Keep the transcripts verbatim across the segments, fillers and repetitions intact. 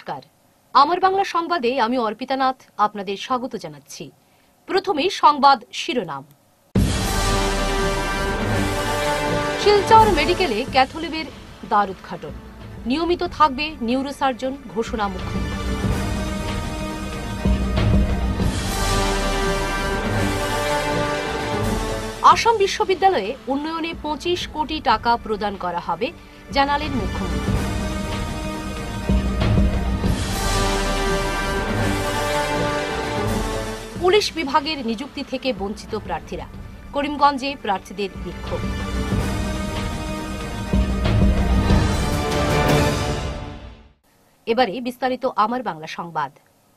নমস্কার, আমার বাংলা সংবাদে আমি অর্পিতা নাথ আপনাদের স্বাগত জানাচ্ছি। প্রথমেই সংবাদ শিরোনাম। শিলচর মেডিকেলে ক্যাথোলিবের দ্বার উদ্ঘাটন, নিয়মিত থাকবে নিউরোসার্জন, ঘোষণা মুখ্যমন্ত্রী। আসাম বিশ্ববিদ্যালয়ে উন্নয়নে পঁচিশ কোটি টাকা প্রদান করা হবে, জানালেন মুখ্যমন্ত্রী। পুলিশ বিভাগের নিযুক্তি থেকে বঞ্চিত প্রার্থীরা, করিমগঞ্জে প্রার্থীদের বিক্ষোভ। এবারে বিস্তারিত আমার বাংলা সংবাদ।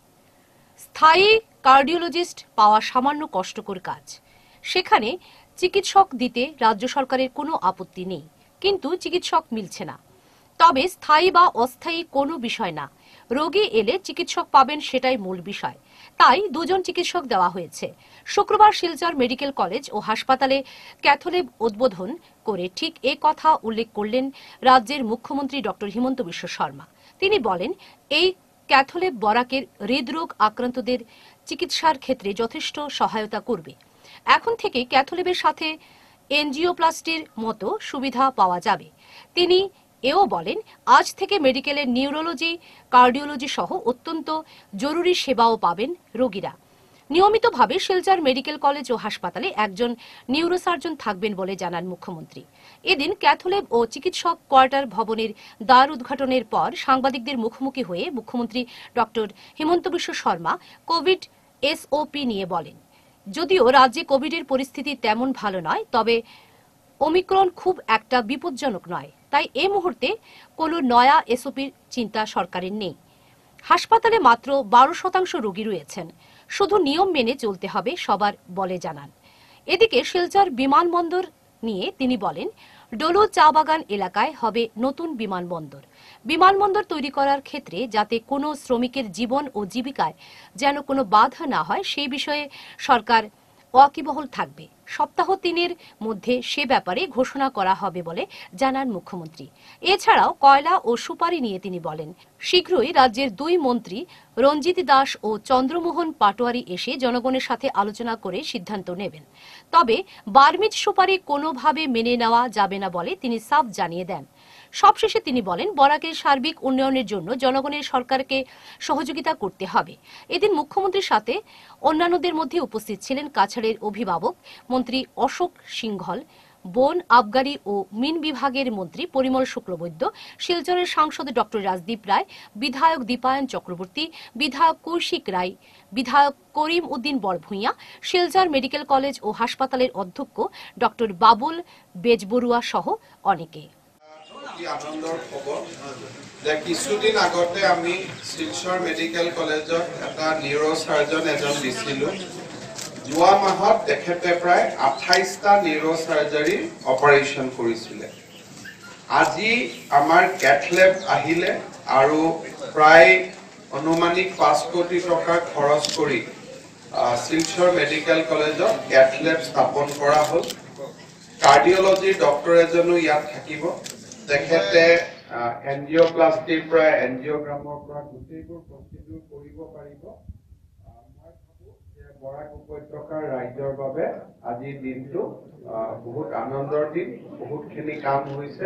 স্থায়ী কার্ডিওলজিস্ট পাওয়া সামান্য কষ্টকর কাজ, সেখানে চিকিৎসক দিতে রাজ্য সরকারের কোনো আপত্তি নেই, কিন্তু চিকিৎসক মিলছে না। তবে স্থায়ী বা অস্থায়ী কোনো বিষয় না, রোগী এলে চিকিৎসক পাবেন সেটাই মূল বিষয়। তাই দুজন চিকিৎসক দেওয়া হয়েছে। শুক্রবার শিলচর মেডিকেল কলেজ ও হাসপাতালে ক্যাথোলিব উদ্বোধন করে ঠিক এ কথা উল্লেখ করলেন রাজ্যের মুখ্যমন্ত্রী ডক্টর হিমন্ত বিশ্ব শর্মা। তিনি বলেন, এই ক্যাথোলিব বরাকের হৃদরোগ আক্রান্তদের চিকিৎসার ক্ষেত্রে যথেষ্ট সহায়তা করবে। এখন থেকে ক্যাথোলিবের সাথে এনজিওপ্লাস্টির মতো সুবিধা পাওয়া যাবে। তিনি এও বলেন, আজ থেকে মেডিকেলের নিউরোলজি, কার্ডিওলজি সহ অত্যন্ত জরুরি সেবাও পাবেন রোগীরা। নিয়মিতভাবে শিলচর মেডিকেল কলেজ ও হাসপাতালে একজন নিউরোসার্জন থাকবেন বলে জানান মুখ্যমন্ত্রী। এদিন ক্যাথোলিব ও চিকিৎসক কোয়ার্টার ভবনের দ্বার উদ্ঘাটনের পর সাংবাদিকদের মুখোমুখি হয়ে মুখ্যমন্ত্রী doctor Himanta Biswa Sarma Covid SOP নিয়ে বলেন, যদিও রাজ্যে কোভিডের পরিস্থিতি তেমন ভালো নয়, তবে ওমিক্রন খুব একটা বিপজ্জনক নয়। তাই এ মুহূর্তে কোনো নয়া এসওপির চিন্তা সরকারের নেই। হাসপাতালে মাত্র বারো শতাংশ রোগী রয়েছেন, শুধু নিয়ম মেনে চলতে হবে সবার বলে জানান। এদিকে শিলচর বিমানবন্দর নিয়ে তিনি বলেন, ডোলো চা বাগান এলাকায় হবে নতুন বিমানবন্দর। বিমানবন্দর তৈরি করার ক্ষেত্রে যাতে কোনো শ্রমিকের জীবন ও জীবিকায় যেন কোনো বাধা না হয় সেই বিষয়ে সরকার ওয়াকিবহল থাকবে। সপ্তাহ তিনের মধ্যে সে ব্যাপারে ঘোষণা করা হবে বলে জানান মুখ্যমন্ত্রী। এছাড়াও কয়লা ও সুপারি নিয়ে তিনি বলেন, শীঘ্রই রাজ্যের দুই মন্ত্রী রঞ্জিত দাস ও চন্দ্রমোহন পাটোয়ারি এসে জনগণের সাথে আলোচনা করে সিদ্ধান্ত নেবেন। তবে বার্মিজ সুপারি কোনোভাবে মেনে নেওয়া যাবে না বলে তিনি সাফ জানিয়ে দেন। সবশেষে তিনি বলেন, বরাকের সার্বিক উন্নয়নের জন্য জনগণের সরকারকে সহযোগিতা করতে হবে। এদিন মুখ্যমন্ত্রীর সাথে অন্যান্যদের মধ্যে উপস্থিত ছিলেন কাছাড়ের অভিভাবক মন্ত্রী অশোক সিংঘল, বন, আবগারি ও মিন বিভাগের মন্ত্রী পরিমল শুক্লবৈদ্য, শিলচরের সাংসদ ডক্টর রাজদীপ রায়, বিধায়ক দীপায়ন চক্রবর্তী, বিধায়ক কৌশিক রায়, বিধায়ক করিম উদ্দিন বড়ভূঁইয়া, শিলচর মেডিকেল কলেজ ও হাসপাতালের অধ্যক্ষ ডক্টর বাবুল বেজবরুয়া সহ অনেকে। আনন্দৰ খবৰ যে কিছুদিন আগতে আমি শিলচৰ মেডিকেল কলেজত এটা নিউৰো সাৰ্জন এজন দিছিলোঁ। যোৱা মাহত তেখেতে প্ৰায় আঠাইছটা নিউৰো সাৰ্জাৰী অপাৰেশ্যন কৰিছিলে। আজি আমাৰ ক্যাথলেব আহিলে আৰু প্ৰায় অনুমানিক পাঁচ কোটি টকা খৰচ কৰি শিলচৰ মেডিকেল কলেজত ক্যাথলেব স্থাপন কৰা হ'ল। কাৰ্ডিঅলজি ডক্টৰ এজনো ইয়াত থাকিব। তেখেতে এনজিওপ্লাষ্টিৰ পৰা এনজিওগ্ৰামৰ পৰা গোটেইবোৰ প্ৰচিডিউৰ কৰিব পাৰিব। মই ভাবো যে বৰাক উপত্যকাৰ ৰাইজৰ বাবে আজিৰ দিনটো বহুত আনন্দৰ দিন, বহুতখিনি কাম হৈছে।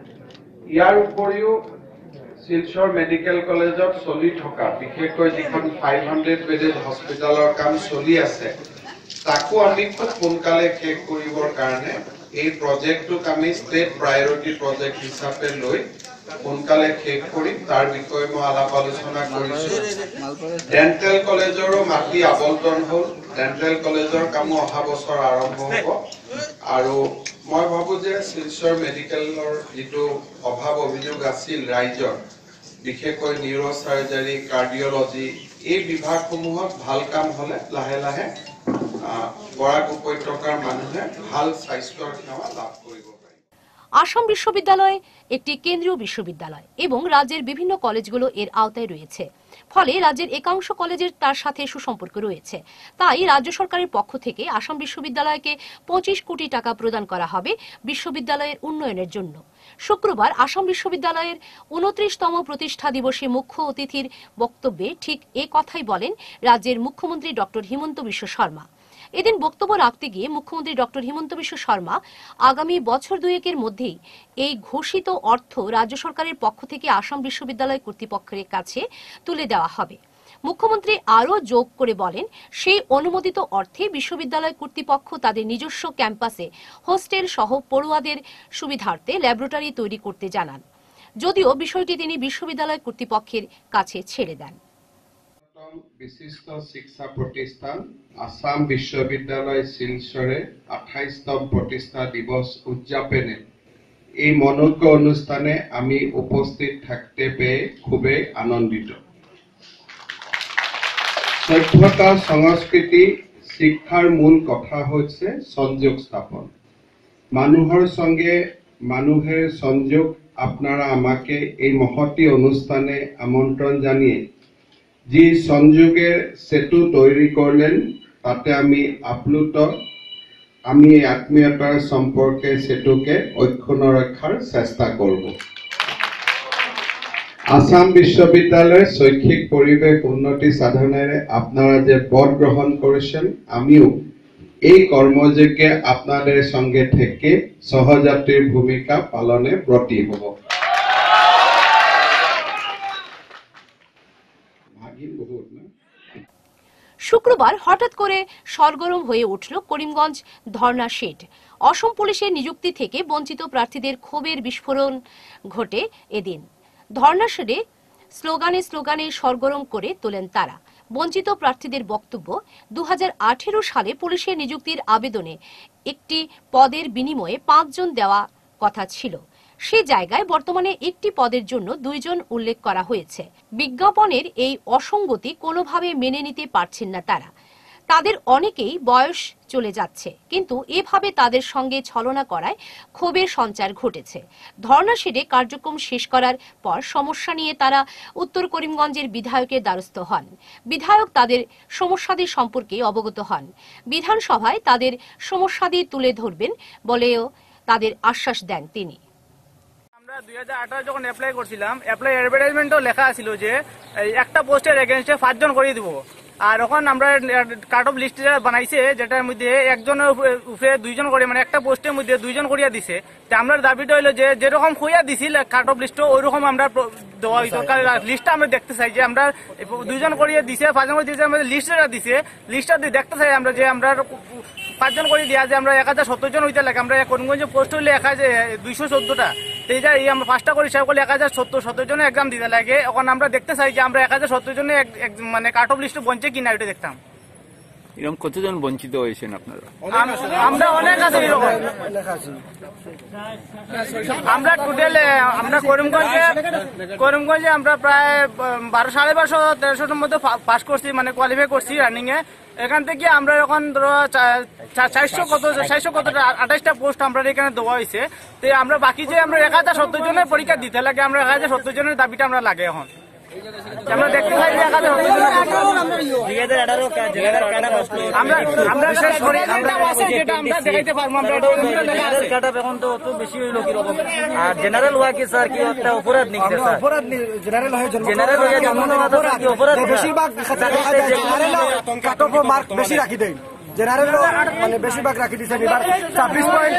ইয়াৰ উপৰিও শিলচৰ মেডিকেল কলেজত চলি থকা বিশেষকৈ যিখন ফাইভ হাণ্ড্ৰেড বেডেড হস্পিটেলৰ কাম চলি আছে, তাকো আমি খুব সোনকালে শেষ কৰিবৰ কাৰণে এই প্ৰজেক্টটোক আমি ষ্টেট প্ৰায়ৰিটি প্ৰজেক্ট হিচাপে লৈ সোনকালে শেষ কৰিম। তাৰ বিষয়ে মই আলাপ আলোচনা কৰিছোঁ। ডেণ্টেল কলেজৰো মাটি আবণ্টন হ'ল, ডেণ্টেল কলেজৰ কামো অহা বছৰ আৰম্ভ হ'ব। আৰু মই ভাবোঁ যে শিলচৰ মেডিকেলৰ যিটো অভাৱ অভিযোগ আছিল ৰাইজৰ, বিশেষকৈ নিউৰো চাৰ্জাৰী, কাৰ্ডিঅলজি, এই বিভাগসমূহত ভাল কাম হ'লে লাহে লাহে বৰাক উপত্যকাৰ মানুহে ভাল স্বাস্থ্যৰ সেৱা লাভ কৰিব পাৰিব। আসাম বিশ্ববিদ্যালয় একটি কেন্দ্রীয় বিশ্ববিদ্যালয় এবং রাজ্যের বিভিন্ন কলেজগুলো এর আওতায় রয়েছে। ফলে রাজ্যের একাংশ কলেজের তার সাথে সুসম্পর্ক রয়েছে। তাই রাজ্য সরকারের পক্ষ থেকে আসাম বিশ্ববিদ্যালয়কে পঁচিশ কোটি টাকা প্রদান করা হবে বিশ্ববিদ্যালয়ের উন্নয়নের জন্য। শুক্রবার আসাম বিশ্ববিদ্যালয়ের উনত্রিশতম প্রতিষ্ঠা দিবসে মুখ্য অতিথির বক্তব্যে ঠিক এ কথাই বলেন রাজ্যের মুখ্যমন্ত্রী ডক্টর হিমন্ত বিশ্ব শর্মা। এদিন বক্তব্য রাখতে গিয়ে মুখ্যমন্ত্রী ডক্টর হিমন্ত বিশ্ব শর্মা আগামী বছর দুয়েকের মধ্যেই এই ঘোষিত অর্থ রাজ্য সরকারের পক্ষ থেকে আসাম বিশ্ববিদ্যালয় কর্তৃপক্ষের কাছে তুলে দেওয়া হবে। মুখ্যমন্ত্রী আরও যোগ করে বলেন, সেই অনুমোদিত অর্থে বিশ্ববিদ্যালয় কর্তৃপক্ষ তাদের নিজস্ব ক্যাম্পাসে হোস্টেল সহ পড়ুয়াদের সুবিধার্থে ল্যাবরেটরি তৈরি করতে জানান। যদিও বিষয়টি তিনি বিশ্ববিদ্যালয় কর্তৃপক্ষের কাছে ছেড়ে দেন। বিশিষ্ট শিক্ষা প্রতিষ্ঠান আসাম বিশ্ববিদ্যালয় শিলচরে আঠাইশতম প্রতিষ্ঠা দিবস উদযাপনে এই মনোজ্ঞ অনুষ্ঠানে আমি উপস্থিত থাকতে পেয়ে খুবই আনন্দিত। সভ্যতা সংস্কৃতি শিক্ষার মূল কথা হচ্ছে সংযোগ স্থাপন। মানুহৰ সঙ্গে মানুষের সংযোগ। আপনারা আমাকে এই মহতি অনুষ্ঠানে আমন্ত্রণ জানিয়ে যে সংযোগের সেতু তৈরি করলেন তাতে আমি আপ্লুত। আমি আত্মীয়তার সম্পর্কে সেতুকে অক্ষুণ্ণ রক্ষার চেষ্টা করব। আসাম বিশ্ববিদ্যালয়ের শৈক্ষিক পরিবেশ উন্নতি সাধনেৰে আপনারা যে পদ গ্রহণ করেছেন, আমিও এই কর্মযজ্ঞে আপনাদের সঙ্গে থেকে সহযাত্রীর ভূমিকা পালনে ব্রতী হব। শুক্রবার হঠাৎ করে সরগরম হয়ে উঠল করিমগঞ্জ ধর্না শেড। অসম পুলিশের নিযুক্তি থেকে বঞ্চিত প্রার্থীদের ক্ষোভের বিস্ফোরণ ঘটে এদিন। ধর্না শেডে স্লোগানে স্লোগানে সরগরম করে তোলেন তারা। বঞ্চিত প্রার্থীদের বক্তব্য, দু হাজার আঠেরো সালে পুলিশের নিযুক্তির আবেদনে একটি পদের বিনিময়ে পাঁচজন দেওয়া কথা ছিল। সে জায়গায় বর্তমানে একটি পদের জন্য দুইজন উল্লেখ করা হয়েছে। বিজ্ঞাপনের এই অসঙ্গতি কোনোভাবে মেনে নিতে পারছেন না তারা। তাদের অনেকেই বয়স চলে যাচ্ছে, কিন্তু এভাবে তাদের সঙ্গে ছলনা করায় ক্ষোভের সঞ্চার ঘটেছে। ধর্না শেডে কার্যক্রম শেষ করার পর সমস্যা নিয়ে তারা উত্তর করিমগঞ্জের বিধায়কের দ্বারস্থ হন। বিধায়ক তাদের সমস্যাদি সম্পর্কে অবগত হন। বিধানসভায় তাদের সমস্যাদি তুলে ধরবেন বলেও তাদের আশ্বাস দেন তিনি। দুই হাজার আঠারো যখন অ্যাপ্লাই করছিলাম, অ্যাপ্লাই অ্যাডভার্টাইজমেন্টও লেখা ছিল যে একটা পোস্টের এগেনস্টে পাঁচজন করিয়ে দিব। আর এখন আমরা কাট অফ লিস্ট বানাইছে, যেটার মধ্যে একজনের উপরে দুইজন করে, মানে একটা পোস্টের মধ্যে দুইজন করিয়া দিছে। তো আমরা দাবিটা হইলো যে যেরকম কইয়া দিছিল কাট অফ লিস্ট ওইরকম আমরা দেওয়া হইতো। লিস্টটা আমরা দেখতে চাই যে আমরা দুইজন করিয়া দিছে, পাঁচজন করে দিয়েছে, আমাদের লিস্টটা দিছে, লিস্টটা দেখতে চাই আমরা যে আমরা পাঁচজন করে দিয়া যে আমরা এক হাজার সত্তর জন হইতে লাগে। আমরা করিমগঞ্জে পোস্ট হইলে এক হাজার দুইশো চোদ্দটা, এই আমরা পাঁচটা করে হিসাব করলে এক হাজার সত্তর সত্তর জনের এক্সাম দিতে লাগে। এখন আমরা দেখতে চাই যে আমরা এক হাজার সত্তর জনের মানে কাট অফ লিস্টে বঞ্চে কিনা ওইটা দেখতাম। এরকম কতজন বঞ্চিত হয়েছেন আপনারা? আমরা অনেক আছে এরকম। আমরা টোটাল আমরা করিমগঞ্জে করিমগঞ্জে আমরা প্রায় বারো সাড়ে বারোশো তেরোশোর মধ্যে পাস করছি, মানে কোয়ালিফাই করছি রানিং এ। এখান থেকে আমরা এখন ধরো চারশো কত চারশো কত আঠাইশটা পোস্ট আমরা এখানে দেওয়া হয়েছে। তো আমরা বাকি যে আমরা এক হাজার সত্তর জনের পরীক্ষা দিতে লাগে, আমরা এক হাজার সত্তর জনের দাবিটা আমরা লাগে এখন। আমরা দেখতে চাই যে এক হাজার এখন তো অত বেশি হইল কিরকম। আর জেনারেল হওয়া কি স্যার কি একটা অপরাধ নাকি স্যার? জেনারেল হয়ে জেনারেল হয়ে যেমন কি অপরাধ? বেশিরভাগ মার্ক বেশি রাখি দেয়, জেনারেল মানে বেশিরভাগ রাখি দিচ্ছেন। এবার ছাব্বিশ পয়েন্ট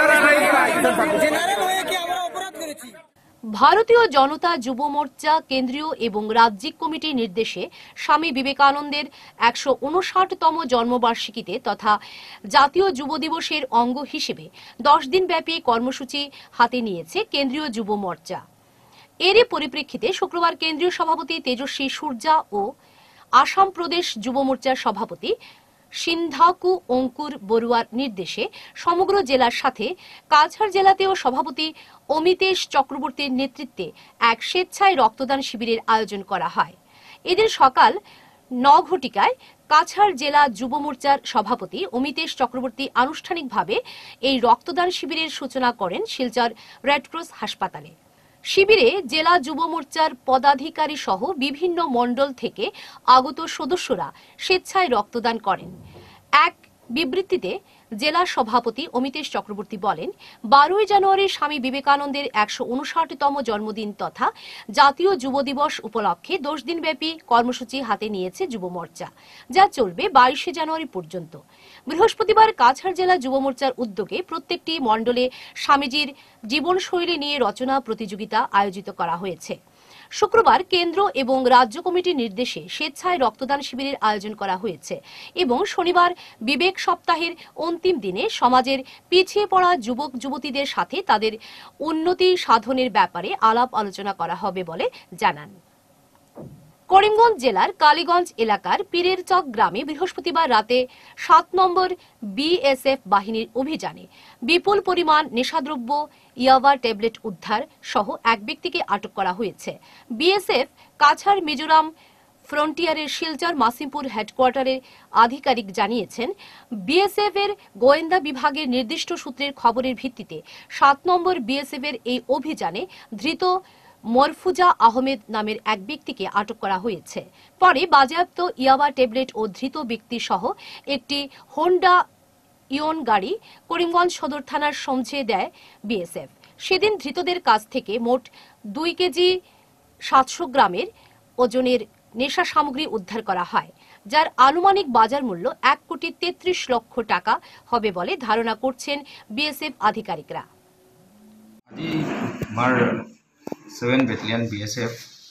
ভারতীয় জনতা যুব মোর্চা কেন্দ্রীয় এবং রাজ্যিক কমিটির নির্দেশে স্বামী বিবেকানন্দের একশো উনষাটতম জন্মবার্ষিকীতে তথা জাতীয় যুব দিবসের অঙ্গ হিসেবে দশ দিন ব্যাপী কর্মসূচি হাতে নিয়েছে কেন্দ্রীয় যুব মোর্চা। এরই পরিপ্রেক্ষিতে শুক্রবার কেন্দ্রীয় সভাপতি তেজস্বী সূর্যা ও আসাম প্রদেশ যুব মোর্চার সভাপতি সিন্ধাকু অঙ্কুর বড়ুয়ার নির্দেশে সমগ্র জেলার সাথে কাছাড় জেলাতেও সভাপতি অমিতেশ চক্রবর্তীর নেতৃত্বে এক স্বেচ্ছায় রক্তদান শিবিরের আয়োজন করা হয়। এদিন সকাল ন ঘটিকায় কাছাড় জেলা যুব মোর্চার সভাপতি অমিতেশ চক্রবর্তী আনুষ্ঠানিকভাবে এই রক্তদান শিবিরের সূচনা করেন শিলচর রেডক্রস হাসপাতালে। শিবিরে জেলা যুব মোর্চার পদাধিকারী সহ বিভিন্ন মণ্ডল থেকে আগত সদস্যরা স্বেচ্ছায় রক্তদান করেন। এক বিবৃতিতে জেলা সভাপতি অমিতেশ চক্রবর্তী বলেন, বারোই জানুয়ারি স্বামী বিবেকানন্দের একশো উনষাটতম জন্মদিন তথা জাতীয় যুব দিবস উপলক্ষে দশ দিনব্যাপী কর্মসূচি হাতে নিয়েছে যুব মোর্চা, যা চলবে বাইশে জানুয়ারি পর্যন্ত। বৃহস্পতিবার কাছাড় জেলা যুব মোর্চার উদ্যোগে প্রত্যেকটি মণ্ডলে স্বামীজির জীবনশৈলী নিয়ে রচনা প্রতিযোগিতা আয়োজিত করা হয়েছে। শুক্রবার কেন্দ্র এবং রাজ্য কমিটির নির্দেশে স্বেচ্ছায় রক্তদান শিবিরের আয়োজন করা হয়েছে এবং শনিবার বিবেক সপ্তাহের অন্তিম দিনে সমাজের পিছিয়ে পড়া যুবক যুবতীদের সাথে তাদের উন্নতি সাধনের ব্যাপারে আলাপ আলোচনা করা হবে বলে জানান। করিমগঞ্জ জেলার কালীগঞ্জ এলাকার পীরের চক গ্রামে বৃহস্পতিবার রাতে সাত নম্বর বিএসএফ বাহিনীর অভিযানে বিপুল পরিমাণ নেশাদ্রব্য ইয়াবা ট্যাবলেট উদ্ধার সহ এক ব্যক্তিকে আটক করা হয়েছে। বিএসএফ কাছাড় মিজোরাম ফ্রন্টিয়ারের শিলচর মাসিমপুর হেডকোয়ার্টারের আধিকারিক জানিয়েছেন, বিএসএফ এর গোয়েন্দা বিভাগের নির্দিষ্ট সূত্রের খবরের ভিত্তিতে সাত নম্বর বিএসএফ এর এই অভিযানে ধৃত মরফুজা আহমেদ নামের এক ব্যক্তিকে আটক করা হয়েছে। পরে বাজেয়াপ্ত ইয়াবা ট্যাবলেট ও ধৃত ব্যক্তি সহ একটি হোন্ডা ইয়ন গাড়ি করিমগঞ্জ সদর থানার সমঝে দেয় বিএসএফ। সেদিন ধৃতদের কাছ থেকে মোট দুই কেজি সাতশো গ্রামের ওজনের নেশা সামগ্রী উদ্ধার করা হয়, যার আনুমানিক বাজার মূল্য এক কোটি তেত্রিশ লক্ষ টাকা হবে বলে ধারণা করছেন বিএসএফ আধিকারিকরা। Seven battalion BSF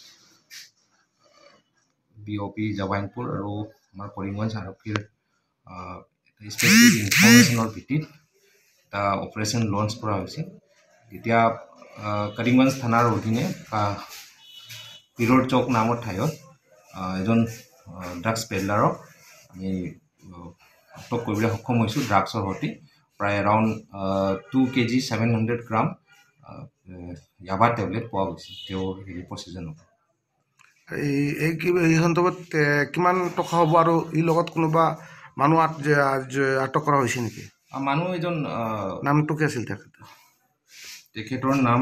BOP Jabainpur আৰু আমাৰ কৰিমগঞ্জ আৰক্ষীৰ স্পেচিফিক ইনফৰমেশ্যনৰ ভিত্তিত এটা অপাৰেশ্যন লঞ্চ কৰা হৈছে। এতিয়া কৰিমগঞ্জ থানাৰ অধীনে পীৰৰ চক নামৰ ঠাইত এজন ড্ৰাগছ পেডলাৰক আমি আটক কৰিবলৈ সক্ষম হৈছোঁ। ড্ৰাগছৰ সৈতে প্ৰায় around two KG seven hundred gram yaba tablet পোৱা গৈছে তেওঁৰ হেৰি প্ৰচিজনত। এই এই সন্দৰ্ভত কিমান টকা হ'ব আৰু এই লগত কোনোবা মানুহ আটক কৰা হৈছে নেকি? মানুহ এজন নামটো কি আছিল তেখেতৰ? তেখেতৰ নাম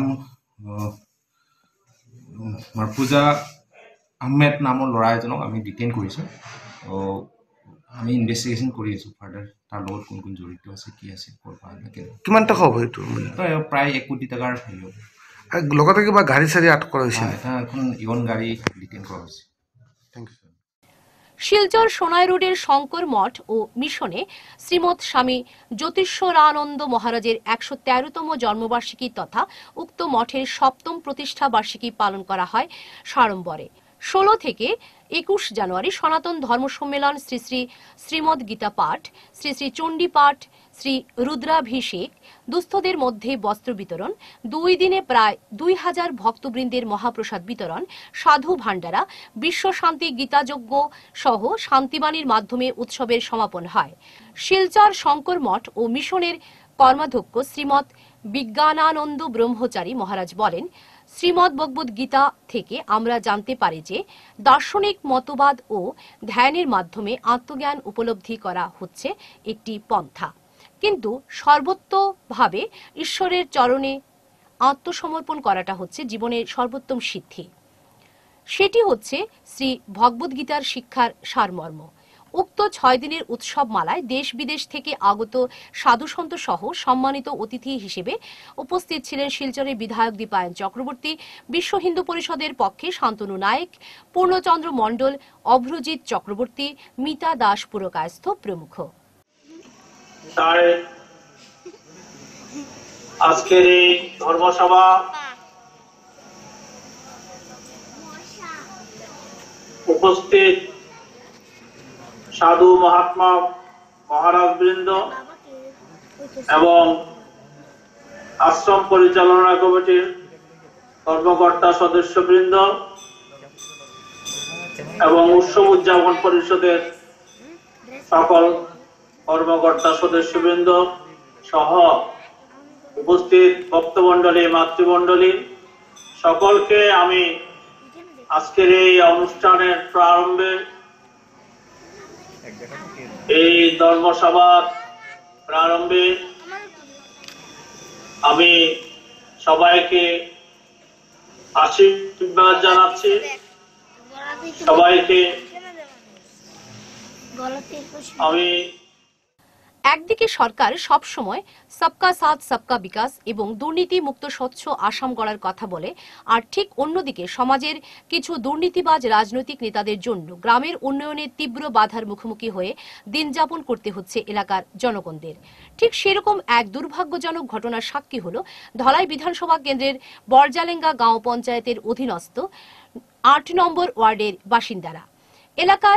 মৰফুজা আহমেদ নামৰ ল'ৰা এজনক আমি ডিটেইন কৰিছোঁ। আমি ইনভেষ্টিগেশ্যন কৰি আছোঁ ফাৰ্ডাৰ তাৰ লগত কোন কোন জড়িত আছে, কি আছে, ক'ৰ পৰা কিমান টকা হ'ব এইটো? প্ৰায় এক কোটি টকাৰ হেৰি হ'ব। লগতে কিবা গাড়ী চাড়ী আটক কৰা হৈছে? এটা এখন ইয়ন গাড়ী ডিটেইন কৰা হৈছে। Thank you. শিলচর সোনাই রোডের শঙ্কর মঠ ও মিশনে শ্রীমৎ স্বামী জ্যোতিষ্বরানন্দ মহারাজের একশো তেরোতম জন্মবার্ষিকী তথা উক্ত মঠের সপ্তম প্রতিষ্ঠা বার্ষিকী পালন করা হয় সাড়ম্বরে। ষোলো থেকে একুশ জানুয়ারি সনাতন ধর্ম সম্মেলন, শ্রী শ্রী শ্রীমদ গীতা পাঠ, শ্রী শ্রী চণ্ডী পাঠ, শ্রী রুদ্রাভিষেক, দুস্থদের মধ্যে বস্ত্র বিতরণ, দুই দিনে প্রায় দুই হাজার ভক্তবৃন্দের মহাপ্রসাদ বিতরণ, সাধু ভান্ডারা, বিশ্ব শান্তি গীতাযজ্ঞ সহ শান্তিবাণীর মাধ্যমে উৎসবের সমাপন হয়। শিলচর শঙ্কর মঠ ও মিশনের কর্মাধ্যক্ষ শ্রীমৎ বিজ্ঞানানন্দ ব্রহ্মচারী মহারাজ বলেন, শ্রীমদ্ ভগবদ গীতা থেকে আমরা জানতে পারি যে দার্শনিক মতবাদ ও ধ্যানের মাধ্যমে আত্মজ্ঞান উপলব্ধি করা হচ্ছে একটি পন্থা, কিন্তু সর্বোত্তভাবে ঈশ্বরের চরণে আত্মসমর্পণ করাটা হচ্ছে জীবনের সর্বোত্তম সিদ্ধি। সেটি হচ্ছে শ্রী ভগবদ্গীতার শিক্ষার সারমর্ম। উক্ত ছয় দিনের উৎসব মালায় দেশ বিদেশ থেকে আগত সাধুসন্ত সহ সম্মানিত অতিথি হিসেবে উপস্থিত ছিলেন শিলচরের বিধায়ক দীপায়ন চক্রবর্তী, বিশ্ব হিন্দু পরিষদের পক্ষে শান্তনু নায়েক, পূর্ণচন্দ্র মণ্ডল, অভ্রজিৎ চক্রবর্তী, মিতা দাস পুরকায়স্থ প্রমুখ। আজকের এই ধর্মসভা উপস্থিত সাধু মহাত্মা মহারাজ বৃন্দ এবং আশ্রম পরিচালনা কমিটির কর্মকর্তা সদস্যবৃন্দ এবং উৎসব উদযাপন পরিষদের সকল কর্মকর্তা সদস্যবৃন্দ সহ উপস্থিত ভক্তমণ্ডলী, মাতৃমণ্ডলী সকলকে আমি আজকের এই অনুষ্ঠানের প্রারম্ভে এই ধর্মসভার প্রারম্ভে আমি সবাইকে আশীর্বাদ জানাচ্ছি। সবাইকে আমি একদিকে সরকার সব সময় সবকা সাথ সবকা বিকাশ এবং দুর্নীতি মুক্ত স্বচ্ছ আসাম গড়ার কথা বলে, আর ঠিক অন্যদিকে সমাজের কিছু দুর্নীতিবাজ রাজনৈতিক নেতাদের জন্য গ্রামের উন্নয়নে তীব্র বাধার মুখোমুখি হয়ে দিন যাপন করতে হচ্ছে এলাকার জনগণদের। ঠিক সেরকম এক দুর্ভাগ্যজনক ঘটনার সাক্ষী হল ধলাই বিধানসভা কেন্দ্রের বরজালেঙ্গা গাঁও পঞ্চায়েতের অধীনস্থ আট নম্বর ওয়ার্ডের বাসিন্দারা। এলাকার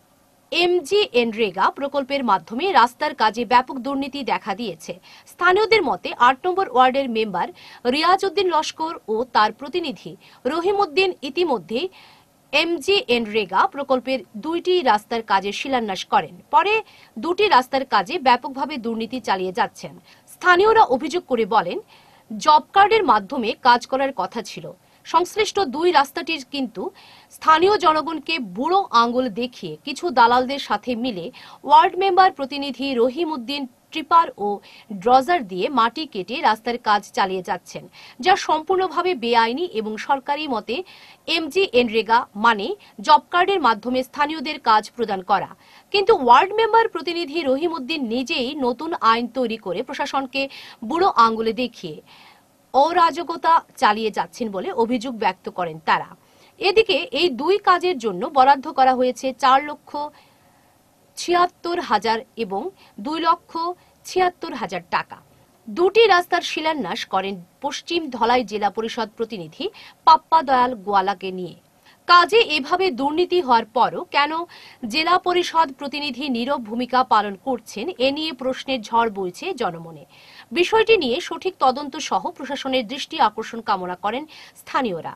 এমজিএনরেগা প্রকল্পের মাধ্যমে রাস্তার কাজে ব্যাপক দুর্নীতি দেখা দিয়েছে। স্থানীয়দের মতে আট নম্বর ওয়ার্ডের মেম্বার রিয়াজ উদ্দিন লস্কর ও তার প্রতিনিধি রহিম উদ্দিন ইতিমধ্যে এমজিএনরেগা প্রকল্পের দুইটি রাস্তার কাজে শিলান্যাস করেন। পরে দুটি রাস্তার কাজে ব্যাপকভাবে দুর্নীতি চালিয়ে যাচ্ছেন। স্থানীয়রা অভিযোগ করে বলেন, জব কার্ডের মাধ্যমে কাজ করার কথা ছিল। সংশ্লিষ্ট দুই রাস্তাটির কিন্তু স্থানীয় জনগণকে বুড়ো আঙ্গুল দেখিয়ে কিছু দালালদের সাথে মিলে ওয়ার্ড মেম্বার প্রতিনিধি রহিম উদ্দিন ট্রিপার ও ড্রজার দিয়ে মাটি কেটে রাস্তার কাজ চালিয়ে যাচ্ছেন, যা সম্পূর্ণভাবে বেআইনি এবং সরকারি মতে এমজিএনরেগা মানে জব কার্ডের মাধ্যমে স্থানীয়দের কাজ প্রদান করা। কিন্তু ওয়ার্ড মেম্বার প্রতিনিধি রহিম উদ্দিন নিজেই নতুন আইন তৈরি করে প্রশাসনকে বুড়ো আঙ্গুলে দেখিয়ে অরাজকতা চালিয়ে যাচ্ছেন বলে অভিযোগ ব্যক্ত করেন তারা। এদিকে এই দুই কাজের জন্য বরাদ্দ করা হয়েছে চার লক্ষ ছিয়াত্তর হাজার এবং দুই লক্ষ ছিয়াত্তর হাজার টাকা। দুটি রাস্তার শিলান্যাস করেন পশ্চিম ধলাই জেলা পরিষদ প্রতিনিধি পাপ্পা দয়াল গোয়ালাকে নিয়ে। কাজে এভাবে দুর্নীতি হওয়ার পরও কেন জেলা পরিষদ প্রতিনিধি নীরব ভূমিকা পালন করছেন, এ নিয়ে প্রশ্নের ঝড় বইছে জনমনে। বিষয়টি নিয়ে সঠিক তদন্ত সহ প্রশাসনের দৃষ্টি আকর্ষণ কামনা করেন স্থানীয়রা।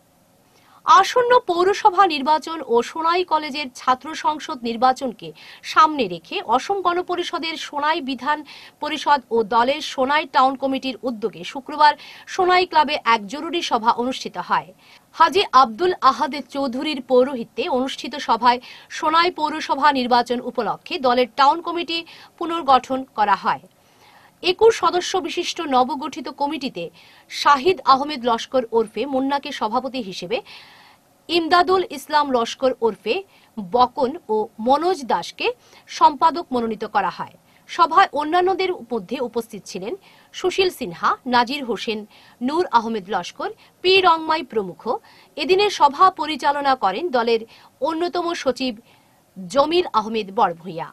আসন্ন পৌরসভা নির্বাচন ও সোনাই কলেজের ছাত্র সংসদ নির্বাচনকে সামনে রেখে অসম গণপরিষদের সোনাই বিধান পরিষদ ও দলের সোনাই টাউন কমিটির উদ্যোগে শুক্রবার সোনাই ক্লাবে এক জরুরি সভা অনুষ্ঠিত হয়। হাজী আব্দুল আহাদ চৌধুরীর পৌরোহিত্যে অনুষ্ঠিত সভায় সোনাই পৌরসভা নির্বাচন উপলক্ষে দলের টাউন কমিটি পুনর্গঠন করা হয়। একুশ সদস্য বিশিষ্ট নবগঠিত কমিটিতে শাহিদ আহমেদ লস্কর ওরফে মুন্নাকে সভাপতি হিসেবে, ইমদাদুল ইসলাম লস্কর ওরফে বকন ও মনোজ দাসকে সম্পাদক মনোনীত করা হয়। সভায় অন্যান্যদের মধ্যে উপস্থিত ছিলেন সুশীল সিনহা, নাজির হোসেন, নূর আহমেদ লস্কর, পি রংমাই প্রমুখ। এদিনের সভা পরিচালনা করেন দলের অন্যতম সচিব জমিল আহমেদ বড়ভূঁইয়া।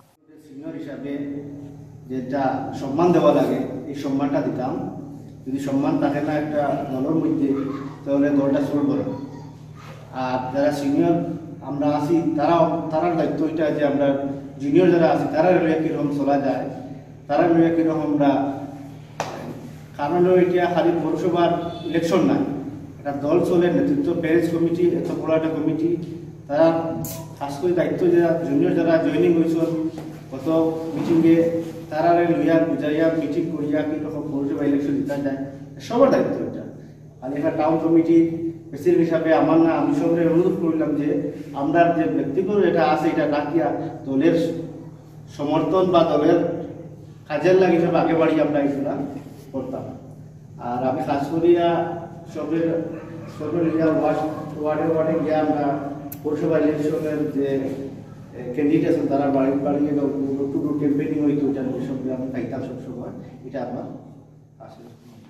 যেটা সম্মান দেওয়া লাগে এই সম্মানটা দিতাম। যদি সম্মান থাকে না একটা দলের মধ্যে, তাহলে দলটা চলবে না। আর যারা সিনিয়র আমরা আছি তারাও তারার দায়িত্ব এটা যে আমরা জুনিয়র যারা আছি তারা লইয়া কীরকম চলা যায়, তারা লইয়া কীরকম আমরা, কারণ এটা খালি পৌরসভার ইলেকশন নাই, একটা দল চলে, নেতৃত্ব প্যারেন্টস কমিটি, এত বড় একটা কমিটি, তারা খাস করে দায়িত্ব যারা জুনিয়র যারা জয়েনিং হয়েছেন কত মিটিংয়ে, তারা লইয়া বুঝাইয়া মিটিং করিয়া কীরকম পৌরসভা ইলেকশন দিতে যায়, সবার দায়িত্ব এটা। আর একটা টাউন কমিটি প্রেসিডেন্ট হিসাবে আমার না আমি সবাই অনুরোধ করলাম যে আমরা যে ব্যক্তিগত এটা আছে এটা রাখিয়া দলের সমর্থন বা দলের কাজের লাগে হিসাবে আগে বাড়ি আমরা এগুলা করতাম। আর আমি খাস করিয়া সবের সবের ওয়ার্ডে ওয়ার্ডে গিয়ে আমরা পৌরসভা ইলেকশনের যে ক্যান্ডিডেট আছেন তারা বাড়ি বাড়ি টু টু ক্যাম্পেনিং হইতো, এটা সঙ্গে আমি থাকতাম সবসময়, এটা আমার আসে।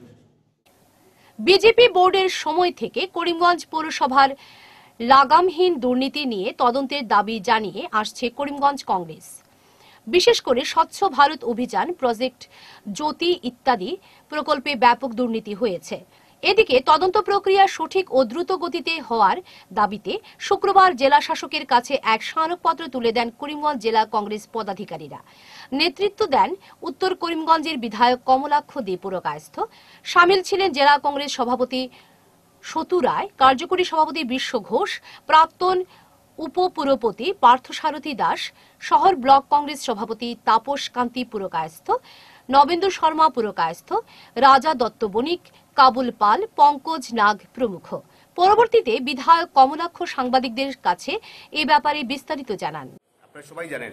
বিজেপি বোর্ডের সময় থেকে করিমগঞ্জ পৌরসভার লাগামহীন দুর্নীতি নিয়ে তদন্তের দাবি জানিয়ে আসছে করিমগঞ্জ কংগ্রেস। বিশেষ করে স্বচ্ছ ভারত অভিযান, প্রজেক্ট জ্যোতি ইত্যাদি প্রকল্পে ব্যাপক দুর্নীতি হয়েছে। এদিকে তদন্ত প্রক্রিয়া সঠিক ও দ্রুত গতিতে হওয়ার দাবিতে শুক্রবার জেলা শাসকের কাছে এক স্মারকপত্র তুলে দেন করিমগঞ্জ জেলা কংগ্রেস পদাধিকারীরা। নেতৃত্ব দেন উত্তর করিমগঞ্জের বিধায়ক কমলাক্ষ দে পুরকায়স্থ। সামিল ছিলেন জেলা কংগ্রেস সভাপতি সতু রায়, কার্যকরী সভাপতি বিশ্ব ঘোষ, প্রাক্তন উপপুরপতি পার্থসারথী দাস, শহর ব্লক কংগ্রেস সভাপতি তাপস কান্তি পুরকায়স্থ, নবেন্দু শর্মা পুরকায়স্থ, রাজা দত্ত বণিক, কাবুল পাল, পঙ্কজ নাগ প্রমুখ। পরবর্তীতে বিধায়ক কমলাক্ষ সাংবাদিকদের কাছে এ ব্যাপারে বিস্তারিত জানান। আপনারা সবাই জানেন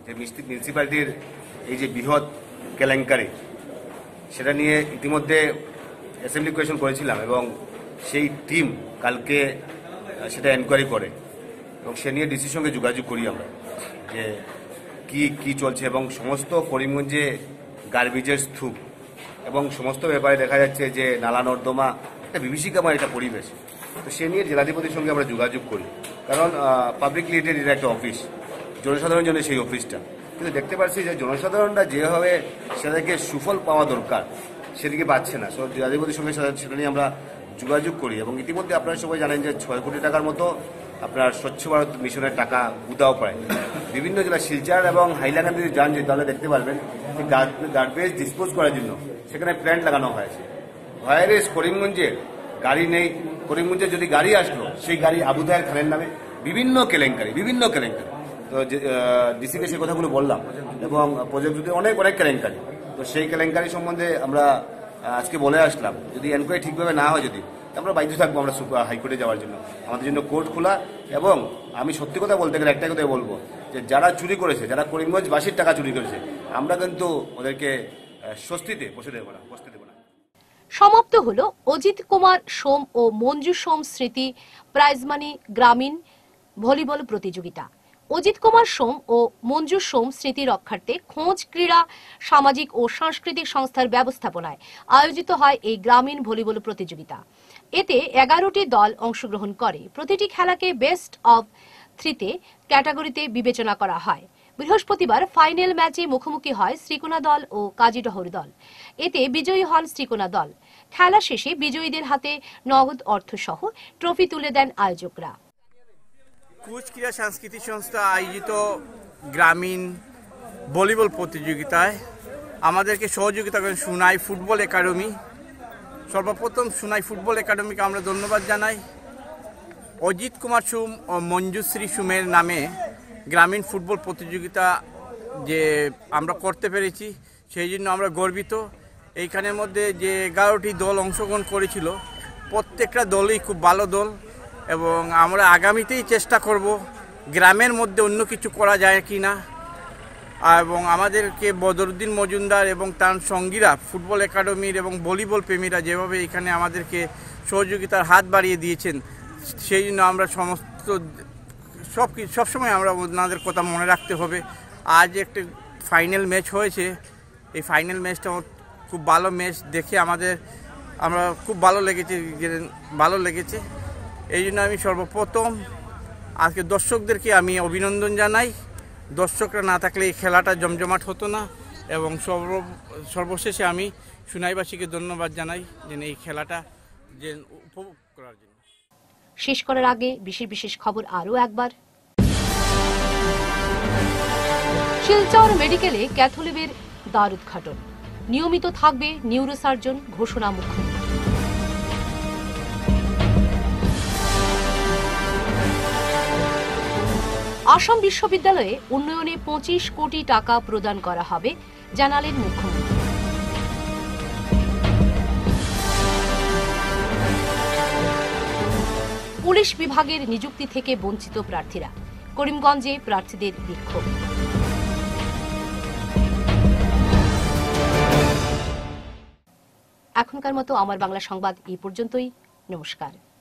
যে মিউনিসিপ্যালিটির এই যে বৃহৎ কেলেঙ্কারি, সেটা নিয়ে ইতিমধ্যে অ্যাসেম্বলি কোয়েশন করেছিলাম এবং সেই টিম কালকে সেটা এনকোয়ারি করে এবং সে নিয়ে ডিসির সঙ্গে যোগাযোগ করি আমরা যে কি কি চলছে এবং সমস্ত করিমগঞ্জে গার্বেজের স্তূপ এবং সমস্ত ব্যাপারে দেখা যাচ্ছে যে নালা নর্দমা একটা বিভীষিকাময় একটা পরিবেশ। তো সে নিয়ে জেলাধিপতির সঙ্গে আমরা যোগাযোগ করি, কারণ পাবলিক লিমিটেড এটা একটা অফিস, জনসাধারণের জন্য সেই অফিসটা। কিন্তু দেখতে পাচ্ছি যে জনসাধারণরা যেভাবে সেটাকে সুফল পাওয়া দরকার সেদিকে পাচ্ছে না। সো জেলাধিপতির সঙ্গে সেটা নিয়ে আমরা যোগাযোগ করি এবং ইতিমধ্যে আপনারা সবাই জানেন যে ছয় কোটি টাকার মতো আপনার স্বচ্ছ ভারত মিশনের টাকা উদাও প্রায় বিভিন্ন জেলা শিলচর এবং হাইলাকান্দি যদি যান যে তাহলে দেখতে পারবেন যে গার্বেজ ডিসপোজ করার জন্য সেখানে প্ল্যান্ট লাগানো হয়েছে। ভাইরাস করিমগঞ্জের গাড়ি নেই, করিমগঞ্জে যদি গাড়ি আসলো সেই গাড়ি আবুধায়ের খানের নামে, বিভিন্ন কেলেঙ্কারি বিভিন্ন কেলেঙ্কারি। তো ডিসিকে সেই কথাগুলো বললাম এবং প্রজেক্ট অনেক অনেক কেলেঙ্কারি। তো সেই কেলেঙ্কারি সম্বন্ধে আমরা আজকে বলে আসলাম, যদি এনকোয়ারি ঠিকভাবে না হয় যদি আমরা বাধ্য থাকবো আমরা হাইকোর্টে যাওয়ার জন্য। আমাদের জন্য কোর্ট খোলা এবং আমি সত্যি কথা বলতে গেলে একটা কথাই বলবো যে যারা চুরি করেছে, যারা করিমগঞ্জবাসীর টাকা চুরি করেছে, আমরা কিন্তু ওদেরকে স্বস্তিতে বসে দেবো না, বসতে দেবো না। সমাপ্ত হলো অজিত কুমার সোম ও মঞ্জু সোম স্মৃতি প্রাইজমানি গ্রামীণ ভলিবল প্রতিযোগিতা। অজিত কুমার সোম ও মঞ্জু সোম স্মৃতি রক্ষার্থে খোঁজ ক্রীড়া সামাজিক ও সাংস্কৃতিক সংস্থার ব্যবস্থাপনায় আয়োজিত হয় এই গ্রামীণ ভলিবল প্রতিযোগিতা। এতে এগারোটি দল অংশগ্রহণ করে। প্রতিটি খেলাকে বেস্ট অব থ্রিতে ক্যাটাগরিতে বিবেচনা করা হয়। বৃহস্পতিবার ফাইনাল ম্যাচে মুখোমুখি হয় শ্রীকোনা দল ও কাজীডহর দল। এতে বিজয়ী হন শ্রীকোনা দল। খেলা শেষে বিজয়ীদের হাতে নগদ অর্থসহ ট্রফি তুলে দেন আয়োজকরা। কুচ ক্রীড়া সাংস্কৃতিক সংস্থা আয়োজিত গ্রামীণ ভলিবল প্রতিযোগিতায় আমাদেরকে সহযোগিতা করেন সুনাই ফুটবল একাডেমি। সর্বপ্রথম সুনাই ফুটবল একাডেমিকে আমরা ধন্যবাদ জানাই। অজিত কুমার সোম ও মঞ্জুশ্রী সোমের নামে গ্রামীণ ফুটবল প্রতিযোগিতা যে আমরা করতে পেরেছি সেই জন্য আমরা গর্বিত। এইখানের মধ্যে যে এগারোটি দল অংশগ্রহণ করেছিল প্রত্যেকটা দলই খুব ভালো দল এবং আমরা আগামীতেই চেষ্টা করব গ্রামের মধ্যে অন্য কিছু করা যায় কি না। এবং আমাদেরকে বদরুদ্দিন মজুমদার এবং তার সঙ্গীরা ফুটবল একাডেমির এবং ভলিবল প্রেমীরা যেভাবে এখানে আমাদেরকে সহযোগিতার হাত বাড়িয়ে দিয়েছেন সেই জন্য আমরা সমস্ত সব কিছু সবসময় আমরা ওনাদের কথা মনে রাখতে হবে। আজ একটা ফাইনাল ম্যাচ হয়েছে, এই ফাইনাল ম্যাচটা খুব ভালো ম্যাচ দেখে আমাদের আমরা খুব ভালো লেগেছে ভালো লেগেছে এই জন্য আমি সর্বপ্রথম আজকে দর্শকদেরকে আমি অভিনন্দন জানাই। দর্শকরা না থাকলে এই খেলাটা জমজমাট হতো না এবং সর্ব সর্বশেষে আমি সুনাইবাসীকে ধন্যবাদ জানাই যে এই খেলাটা যে উপভোগ করার জন্য। শেষ করার আগে বিশেষ বিশেষ খবর আরও একবার। শিলচর মেডিকেলে ক্যাথোলিবের দ্বার উদ্ঘাটন। নিয়মিত থাকবে নিউরোসার্জন, ঘোষণা মুখ্যমন্ত্রী। আসাম বিশ্ববিদ্যালয়ে উন্নয়নে পঁচিশ কোটি টাকা প্রদান করা হবে, জানালেন মুখ্যমন্ত্রী। পুলিশ বিভাগের নিযুক্তি থেকে বঞ্চিত প্রার্থীরা, করিমগঞ্জে প্রার্থীদের বিক্ষোভ। এখনকার মতো আমার বাংলা সংবাদ এই পর্যন্তই। নমস্কার।